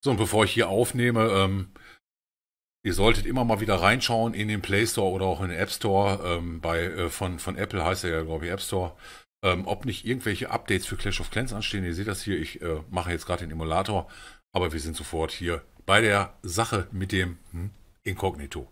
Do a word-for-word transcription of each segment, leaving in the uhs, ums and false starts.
So, und bevor ich hier aufnehme, ähm, ihr solltet immer mal wieder reinschauen in den Play Store oder auch in den App Store. Ähm, bei, äh, von, von Apple heißt er ja, glaube ich, App Store. Ähm, ob nicht irgendwelche Updates für Clash of Clans anstehen. Ihr seht das hier, ich äh, mache jetzt gerade den Emulator, aber wir sind sofort hier bei der Sache mit dem hm, Inkognito.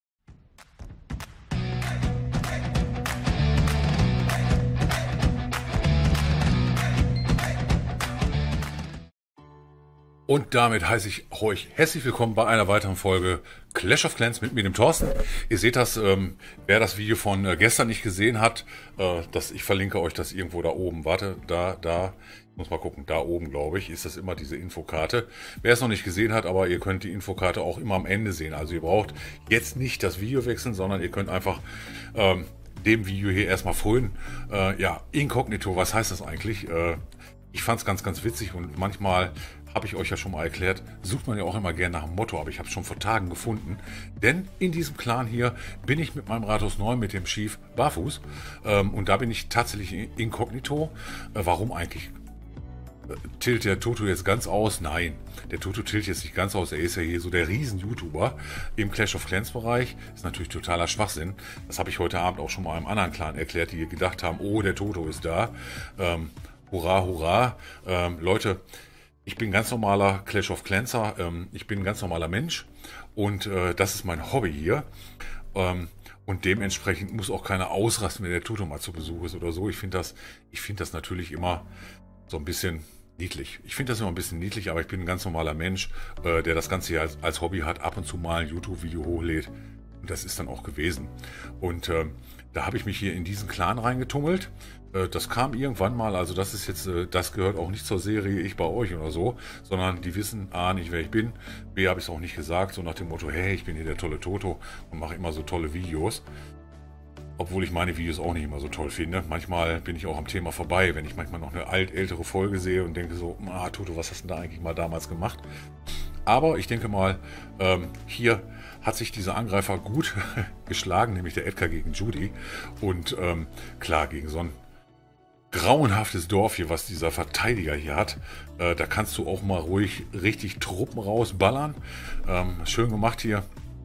Und damit heiße ich euch herzlich willkommen bei einer weiteren Folge Clash of Clans mit mir, dem Thorsten. Ihr seht das, ähm, wer das Video von äh, gestern nicht gesehen hat, äh, das, ich verlinke euch das irgendwo da oben. Warte, da, da, ich muss mal gucken, da oben, glaube ich, ist das immer diese Infokarte. Wer es noch nicht gesehen hat, aber ihr könnt die Infokarte auch immer am Ende sehen. Also ihr braucht jetzt nicht das Video wechseln, sondern ihr könnt einfach ähm, dem Video hier erstmal frönen. Äh, ja, Inkognito, was heißt das eigentlich? Äh, ich fand es ganz, ganz witzig und manchmal... habe ich euch ja schon mal erklärt, sucht man ja auch immer gerne nach einem Motto, aber ich habe es schon vor Tagen gefunden. Denn in diesem Clan hier bin ich mit meinem Rathaus neun, mit dem Chief barfuß. Ähm, und da bin ich tatsächlich inkognito. Äh, warum eigentlich? Äh, tilt der Toto jetzt ganz aus? Nein, der Toto tilt jetzt nicht ganz aus. Er ist ja hier so der Riesen-YouTuber im Clash of Clans-Bereich. Ist natürlich totaler Schwachsinn. Das habe ich heute Abend auch schon mal einem anderen Clan erklärt, die gedacht haben, oh, der Toto ist da. Ähm, hurra, hurra. Ähm, Leute... Ich bin ein ganz normaler Clash of Clanser, ähm, ich bin ein ganz normaler Mensch und äh, das ist mein Hobby hier. Ähm, und dementsprechend muss auch keiner ausrasten, wenn der Toto mal zu Besuch ist oder so. Ich finde das, ich finde das natürlich immer so ein bisschen niedlich. Ich finde das immer ein bisschen niedlich, aber ich bin ein ganz normaler Mensch, äh, der das Ganze hier als, als Hobby hat, ab und zu mal ein YouTube-Video hochlädt. Und das ist dann auch gewesen. Und äh, da habe ich mich hier in diesen Clan reingetummelt. Äh, das kam irgendwann mal, also das ist jetzt, äh, das gehört auch nicht zur Serie Ich bei euch oder so, sondern die wissen A, nicht wer ich bin, B, habe ich es auch nicht gesagt, so nach dem Motto, hey, ich bin hier der tolle Toto und mache immer so tolle Videos. Obwohl ich meine Videos auch nicht immer so toll finde. Manchmal bin ich auch am Thema vorbei, wenn ich manchmal noch eine alt ältere Folge sehe und denke so, ah Toto, was hast du denn da eigentlich mal damals gemacht? Aber ich denke mal, ähm, hier hat sich dieser Angreifer gut geschlagen, nämlich der Edgar gegen Judy. Und ähm, klar, gegen so ein grauenhaftes Dorf hier, was dieser Verteidiger hier hat, äh, da kannst du auch mal ruhig richtig Truppen rausballern. Ähm, schön gemacht hier.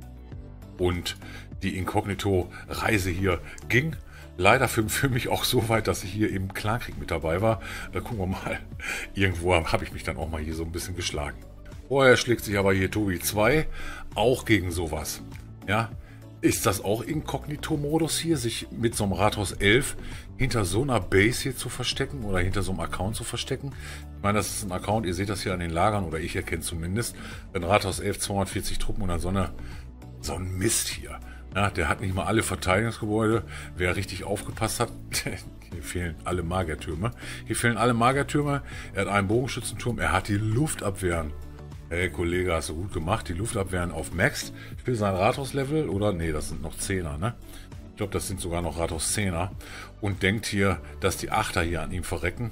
Und die Inkognito-Reise hier ging leider für, für mich auch so weit, dass ich hier im Clankrieg mit dabei war. Da gucken wir mal. Irgendwo habe ich mich dann auch mal hier so ein bisschen geschlagen. Vorher schlägt sich aber hier Tobi zwei auch gegen sowas. Ja, ist das auch Inkognito-Modus hier, sich mit so einem Rathaus elf hinter so einer Base hier zu verstecken oder hinter so einem Account zu verstecken? Ich meine, das ist ein Account, ihr seht das hier an den Lagern oder ich erkenne zumindest. Ein Rathaus elf, zweihundertvierzig Truppen und dann so, eine, so ein Mist hier. Ja, der hat nicht mal alle Verteidigungsgebäude. Wer richtig aufgepasst hat, hier fehlen alle Magertürme. Hier fehlen alle Magertürme. Er hat einen Bogenschützenturm, er hat die Luftabwehren. Hey Kollege, hast du gut gemacht. Die Luftabwehren auf Max für sein Rathaus-Level oder? Nee, das sind noch Zehner, ne? Ich glaube, das sind sogar noch Rathaus Zehner. Und denkt hier, dass die Achter hier an ihm verrecken.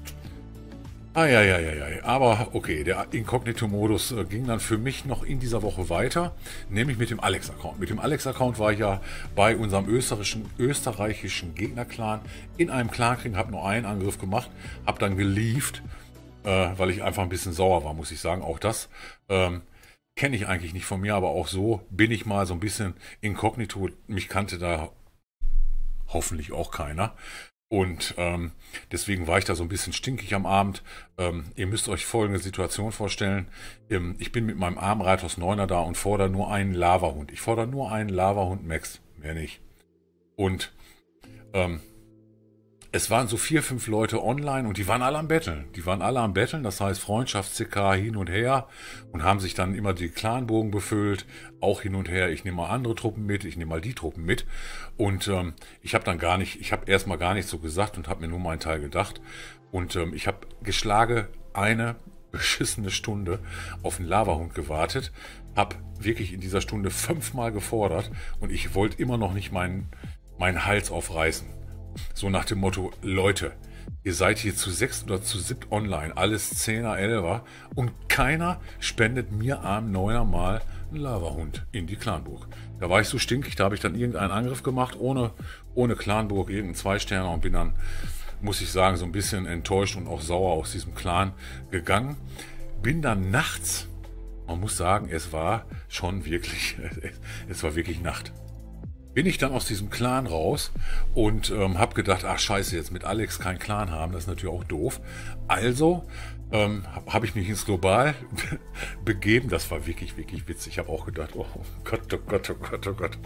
Eieieiei. Aber okay, der Inkognito-Modus äh, ging dann für mich noch in dieser Woche weiter. Nämlich mit dem Alex-Account. Mit dem Alex-Account war ich ja bei unserem österreichischen, österreichischen Gegner-Clan in einem Clankrieg, habe nur einen Angriff gemacht, habe dann gelieft. Äh, weil ich einfach ein bisschen sauer war, muss ich sagen. Auch das ähm, kenne ich eigentlich nicht von mir, aber auch so bin ich mal so ein bisschen inkognito. Mich kannte da hoffentlich auch keiner. Und ähm, deswegen war ich da so ein bisschen stinkig am Abend. Ähm, ihr müsst euch folgende Situation vorstellen. Ähm, ich bin mit meinem armen Rathaus neuner da und fordere nur einen Lavahund. Ich fordere nur einen Lavahund Max, mehr nicht. Und ähm, es waren so vier, fünf Leute online und die waren alle am Betteln. Die waren alle am Betteln, das heißt Freundschafts-C K hin und her und haben sich dann immer die Clanbogen befüllt, auch hin und her. Ich nehme mal andere Truppen mit, ich nehme mal die Truppen mit. Und ähm, ich habe dann gar nicht, ich habe erstmal gar nicht so gesagt und habe mir nur meinen Teil gedacht. Und ähm, ich habe geschlage eine beschissene Stunde auf den Lavahund gewartet, habe wirklich in dieser Stunde fünfmal gefordert und ich wollte immer noch nicht meinen, meinen Hals aufreißen. So nach dem Motto, Leute, ihr seid hier zu sechs oder zu siebt online, alles Zehner, Elfer und keiner spendet mir am Neuner mal einen Lavahund in die Clanburg. Da war ich so stinkig, da habe ich dann irgendeinen Angriff gemacht, ohne, ohne Clanburg, irgendeinen Zwei-Sterner und bin dann, muss ich sagen, so ein bisschen enttäuscht und auch sauer aus diesem Clan gegangen. Bin dann nachts Man muss sagen, es war schon wirklich, es war wirklich Nacht. Bin ich dann aus diesem Clan raus und ähm, habe gedacht, ach scheiße, jetzt mit Alex keinen Clan haben, das ist natürlich auch doof. Also ähm, habe hab ich mich ins Global begeben. Das war wirklich, wirklich witzig. Ich habe auch gedacht, oh Gott, oh Gott, oh Gott, oh Gott.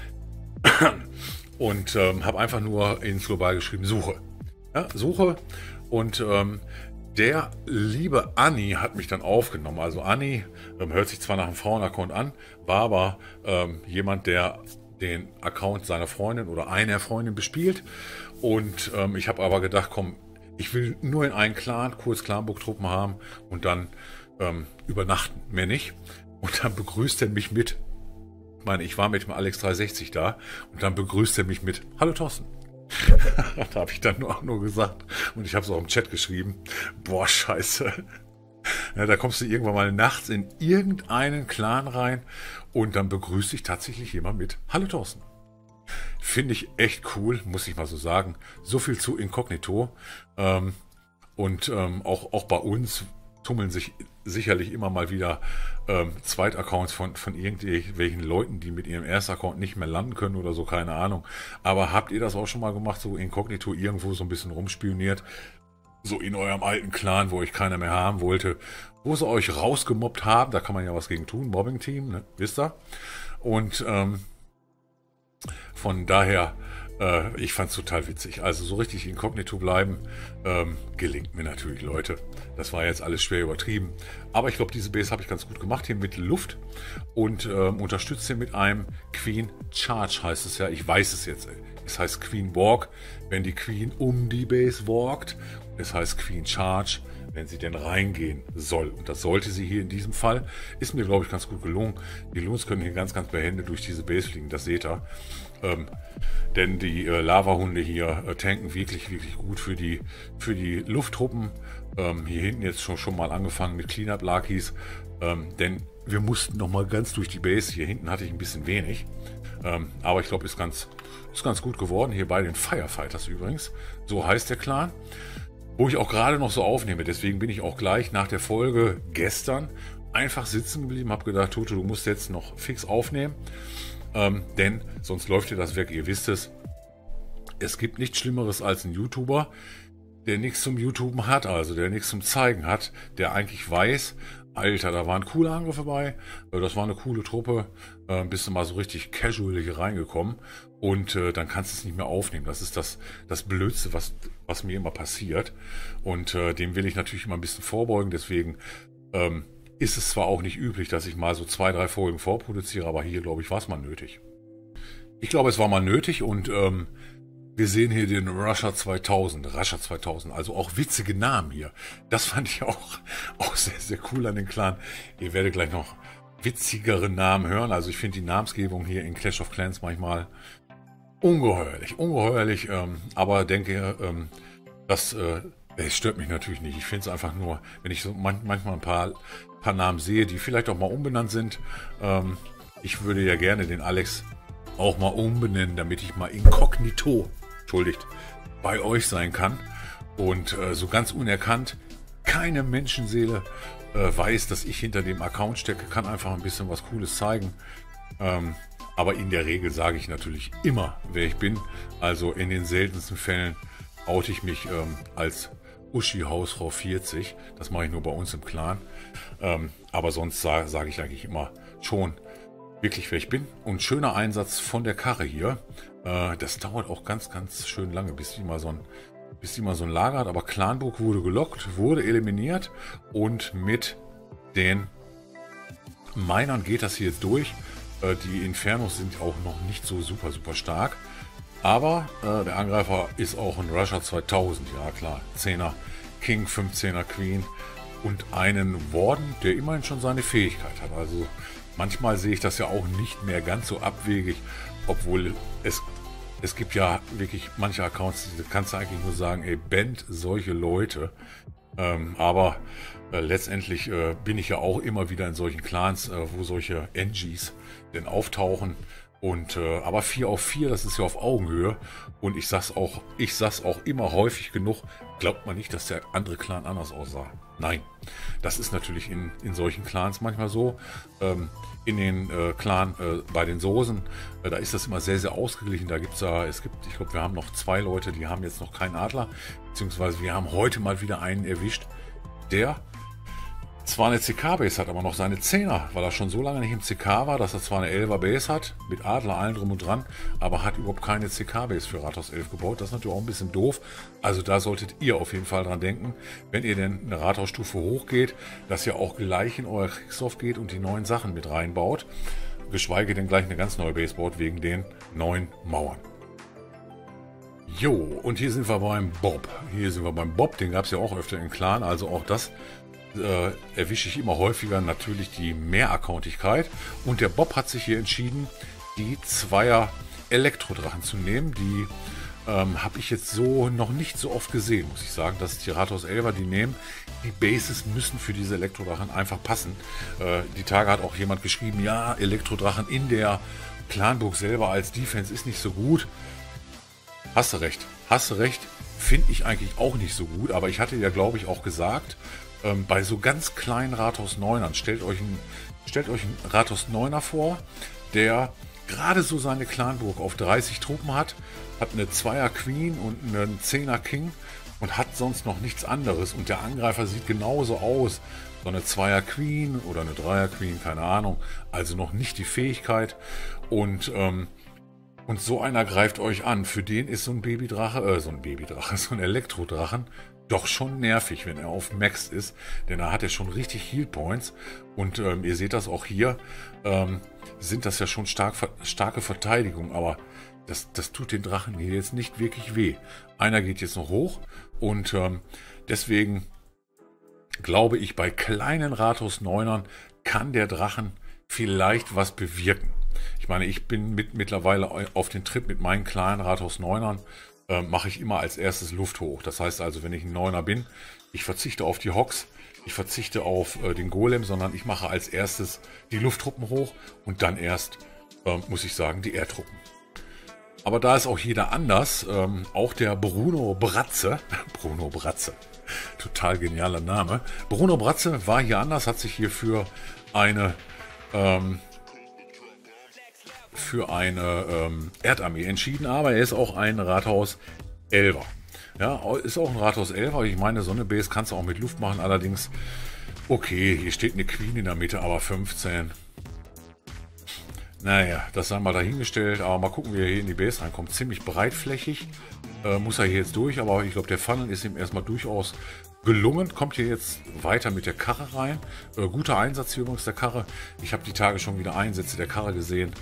Und ähm, habe einfach nur ins Global geschrieben, Suche. Ja, Suche. Und ähm, der liebe Anni hat mich dann aufgenommen. Also Anni ähm, hört sich zwar nach einem Frauenaccount an, war aber ähm, jemand, der den Account seiner Freundin oder einer Freundin bespielt. Und ähm, ich habe aber gedacht, komm, ich will nur in einen Clan, kurz Clanburg-Truppen haben und dann ähm, übernachten, mehr nicht. Und dann begrüßt er mich mit, ich meine, ich war mit dem Alex dreihundertsechzig da und dann begrüßt er mich mit, hallo Thorsten. Da habe ich dann nur, auch nur gesagt und ich habe es auch im Chat geschrieben, boah, scheiße. Ja, da kommst du irgendwann mal nachts in irgendeinen Clan rein und dann begrüßt dich tatsächlich jemand mit hallo Thorsten. Finde ich echt cool, muss ich mal so sagen. So viel zu Inkognito. Ähm, und ähm, auch, auch bei uns tummeln sich sicherlich immer mal wieder ähm, Zweitaccounts von, von irgendwelchen Leuten, die mit ihrem Erstaccount nicht mehr landen können oder so, keine Ahnung. Aber habt ihr das auch schon mal gemacht, so Inkognito irgendwo so ein bisschen rumspioniert? So in eurem alten Clan, wo euch keiner mehr haben wollte, wo sie euch rausgemobbt haben, da kann man ja was gegen tun, Mobbing-Team, ne? Wisst ihr? Und ähm, von daher, äh, ich fand es total witzig. Also so richtig inkognito bleiben, ähm, gelingt mir natürlich, Leute. Das war jetzt alles schwer übertrieben. Aber ich glaube, diese Base habe ich ganz gut gemacht hier mit Luft und ähm, unterstützt sie mit einem Queen Charge, heißt es ja. Ich weiß es jetzt. Es heißt Queen Walk, wenn die Queen um die Base walkt. Es heißt Queen Charge, wenn sie denn reingehen soll. Und das sollte sie hier in diesem Fall. Ist mir, glaube ich, ganz gut gelungen. Die Loons können hier ganz, ganz behende durch diese Base fliegen. Das seht ihr. Ähm, denn die äh, Lava-Hunde hier äh, tanken wirklich, wirklich gut für die, für die Lufttruppen. Ähm, hier hinten jetzt schon, schon mal angefangen mit Cleanup-Lakis. Ähm, denn wir mussten noch mal ganz durch die Base. Hier hinten hatte ich ein bisschen wenig. Ähm, aber ich glaube, ist ganz, ist ganz gut geworden. Hier bei den Firefighters übrigens. So heißt der Clan. Wo ich auch gerade noch so aufnehme. Deswegen bin ich auch gleich nach der Folge gestern einfach sitzen geblieben. Habe gedacht, Toto, du musst jetzt noch fix aufnehmen. Ähm, denn sonst läuft dir das weg. Ihr wisst es. Es gibt nichts Schlimmeres als ein YouTuber, der nichts zum YouTuben hat. Also der nichts zum Zeigen hat. Der eigentlich weiß, Alter, da waren coole Angriffe bei. Das war eine coole Truppe. Äh, bist du mal so richtig casual hier reingekommen. Und äh, dann kannst du es nicht mehr aufnehmen. Das ist das, das Blödste, was, was mir immer passiert. Und äh, dem will ich natürlich immer ein bisschen vorbeugen. Deswegen ähm, ist es zwar auch nicht üblich, dass ich mal so zwei, drei Folgen vorproduziere, aber hier, glaube ich, war es mal nötig. Ich glaube, es war mal nötig und ähm, wir sehen hier den Rusher zweitausend. Rusher zweitausend, also auch witzige Namen hier. Das fand ich auch, auch sehr, sehr cool an den Clan. Ihr werdet gleich noch witzigere Namen hören. Also ich finde die Namensgebung hier in Clash of Clans manchmal ungeheuerlich, ungeheuerlich, ähm, aber denke, ähm, das, äh, es stört mich natürlich nicht. Ich finde es einfach nur, wenn ich so man, manchmal ein paar, paar Namen sehe, die vielleicht auch mal umbenannt sind. Ähm, ich würde ja gerne den Alex auch mal umbenennen, damit ich mal inkognito, entschuldigt, bei euch sein kann. Und äh, so ganz unerkannt, keine Menschenseele äh, weiß, dass ich hinter dem Account stecke, kann einfach ein bisschen was Cooles zeigen. Ähm, Aber in der Regel sage ich natürlich immer, wer ich bin. Also in den seltensten Fällen oute ich mich ähm, als Uschi Hausfrau vierzig. Das mache ich nur bei uns im Clan. Ähm, aber sonst sage sag ich eigentlich immer schon wirklich, wer ich bin. Und schöner Einsatz von der Karre hier. Äh, das dauert auch ganz, ganz schön lange, bis die mal so ein, bis die mal so ein Lager hat. Aber Clanburg wurde gelockt, wurde eliminiert. Und mit den Minern geht das hier durch. Die Infernos sind auch noch nicht so super, super stark. Aber äh, der Angreifer ist auch ein Rusher zweitausend. Ja klar, zehner King, fünfzehner Queen und einen Warden, der immerhin schon seine Fähigkeit hat. Also manchmal sehe ich das ja auch nicht mehr ganz so abwegig. Obwohl es, es gibt ja wirklich manche Accounts, da kannst du eigentlich nur sagen, ey, band solche Leute. Ähm, aber äh, letztendlich äh, bin ich ja auch immer wieder in solchen Clans, äh, wo solche N Gs denn auftauchen. Und äh, aber vier auf vier, das ist ja auf Augenhöhe. Und ich sag's auch, ich sag's auch immer häufig genug, glaubt man nicht, dass der andere Clan anders aussah. Nein, das ist natürlich in, in solchen Clans manchmal so. Ähm, in den äh, Clan äh, bei den Soßen, äh, da ist das immer sehr, sehr ausgeglichen. Da gibt's ja, es gibt, ich glaube, wir haben noch zwei Leute, die haben jetzt noch keinen Adler. Beziehungsweise wir haben heute mal wieder einen erwischt, der zwar eine C K-Base hat, aber noch seine Zehner, weil er schon so lange nicht im C K war, dass er zwar eine elfer Base hat, mit Adler, allen drum und dran, aber hat überhaupt keine C K-Base für Rathaus elf gebaut. Das ist natürlich auch ein bisschen doof. Also da solltet ihr auf jeden Fall dran denken, wenn ihr denn eine Rathausstufe hochgeht, dass ihr auch gleich in euer Kriegsdorf geht und die neuen Sachen mit reinbaut. Geschweige denn gleich eine ganz neue Base baut wegen den neuen Mauern. Jo, und hier sind wir beim Bob. Hier sind wir beim Bob, den gab es ja auch öfter im Clan, also auch das Äh, erwische ich immer häufiger natürlich die Mehrakcountigkeit. Und der Bob hat sich hier entschieden, die Zweier Elektrodrachen zu nehmen. Die ähm, habe ich jetzt so noch nicht so oft gesehen, muss ich sagen. Das ist die Rathaus elfer, die nehmen. Die Bases müssen für diese Elektrodrachen einfach passen. Äh, die Tage hat auch jemand geschrieben, ja, Elektrodrachen in der Clanburg selber als Defense ist nicht so gut. Hast du recht, hast du recht. Finde ich eigentlich auch nicht so gut. Aber ich hatte ja, glaube ich, auch gesagt, Ähm, bei so ganz kleinen Rathaus neunern, stellt euch einen, stellt euch einen Rathaus neuner vor, der gerade so seine Clanburg auf dreißig Truppen hat, hat eine Zweier Queen und einen Zehner King und hat sonst noch nichts anderes. Und der Angreifer sieht genauso aus. So eine Zweier Queen oder eine Dreier Queen, keine Ahnung. Also noch nicht die Fähigkeit. Und, ähm, und so einer greift euch an. Für den ist so ein Babydrache, äh, so ein Babydrache, so ein Elektrodrachen doch schon nervig, wenn er auf Max ist, denn da hat er schon richtig Heal Points und ähm, ihr seht das auch hier, ähm, sind das ja schon stark, starke Verteidigung, aber das, das tut den Drachen hier jetzt nicht wirklich weh. Einer geht jetzt noch hoch und ähm, deswegen glaube ich, bei kleinen Rathaus neunern kann der Drachen vielleicht was bewirken. Ich meine, ich bin mit, mittlerweile auf den Trip mit meinen kleinen Rathaus neunern, mache ich immer als erstes Luft hoch. Das heißt also, wenn ich ein Neuner bin, ich verzichte auf die Hogs, ich verzichte auf äh, den Golem, sondern ich mache als erstes die Lufttruppen hoch und dann erst, äh, muss ich sagen, die Erdtruppen. Aber da ist auch jeder anders. Ähm, auch der Bruno Bratze, Bruno Bratze, total genialer Name. Bruno Bratze war hier anders, hat sich hier für eine ähm, für eine ähm, Erdarmee entschieden, aber er ist auch ein Rathaus elfer. Ja, ist auch ein Rathaus elfer. Ich meine, so eine Base kannst du auch mit Luft machen. Allerdings, okay, hier steht eine Queen in der Mitte, aber fünfzehn. Naja, das sei mal dahingestellt. Aber mal gucken, wie er hier in die Base reinkommt. Ziemlich breitflächig äh, muss er hier jetzt durch. Aber ich glaube, der Funnel ist ihm erstmal durchaus gelungen. Kommt hier jetzt weiter mit der Karre rein. Äh, guter Einsatz hier übrigens der Karre. Ich habe die Tage schon wieder Einsätze der Karre gesehen.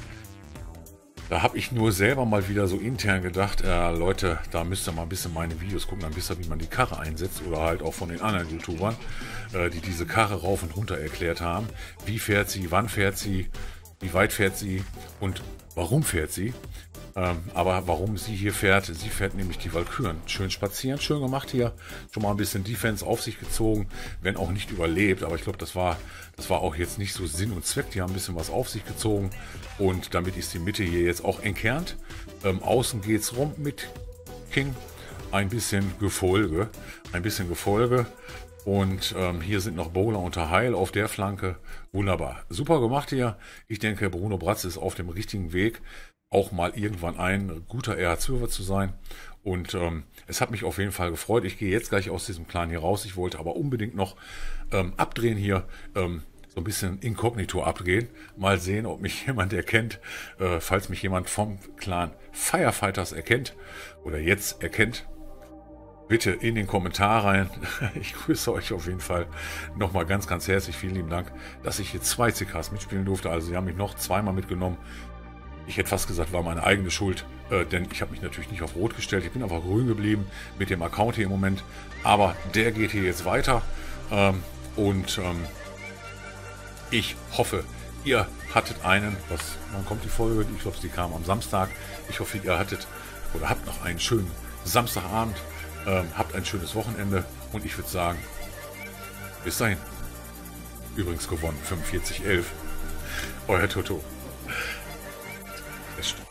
Da habe ich nur selber mal wieder so intern gedacht, äh, Leute, da müsst ihr mal ein bisschen meine Videos gucken, dann wisst ihr, wie man die Karre einsetzt. Oder halt auch von den anderen YouTubern, äh, die diese Karre rauf und runter erklärt haben. Wie fährt sie, wann fährt sie, wie weit fährt sie und warum fährt sie. Ähm, aber warum sie hier fährt, sie fährt nämlich die Walküren. Schön spazieren, schön gemacht hier. Schon mal ein bisschen Defense auf sich gezogen, wenn auch nicht überlebt. Aber ich glaube, das war, das war auch jetzt nicht so Sinn und Zweck. Die haben ein bisschen was auf sich gezogen. Und damit ist die Mitte hier jetzt auch entkernt. Ähm, außen geht es rum mit King. Ein bisschen Gefolge. Ein bisschen Gefolge. Und ähm, hier sind noch Bowler und Heil auf der Flanke. Wunderbar. Super gemacht hier. Ich denke, Bruno Bratz ist auf dem richtigen Weg, auch mal irgendwann ein guter R H-Server zu sein. Und ähm, es hat mich auf jeden Fall gefreut. Ich gehe jetzt gleich aus diesem Clan hier raus. Ich wollte aber unbedingt noch ähm, abdrehen hier, ähm, so ein bisschen inkognito abdrehen. Mal sehen, ob mich jemand erkennt. Äh, falls mich jemand vom Clan Firefighters erkennt oder jetzt erkennt, bitte in den Kommentar rein. Ich grüße euch auf jeden Fall nochmal ganz, ganz herzlich. Vielen lieben Dank, dass ich hier zwei C Ks mitspielen durfte. Also sie haben mich noch zweimal mitgenommen. Ich hätte fast gesagt, war meine eigene Schuld, äh, denn ich habe mich natürlich nicht auf Rot gestellt. Ich bin einfach grün geblieben mit dem Account hier im Moment. Aber der geht hier jetzt weiter. Ähm, und ähm, ich hoffe, ihr hattet einen, was, wann kommt die Folge? Ich glaube, sie kam am Samstag. Ich hoffe, ihr hattet oder habt noch einen schönen Samstagabend. Ähm, habt ein schönes Wochenende. Und ich würde sagen, bis dahin. Übrigens gewonnen, fünfundvierzig elf. Euer Toto. feststellen.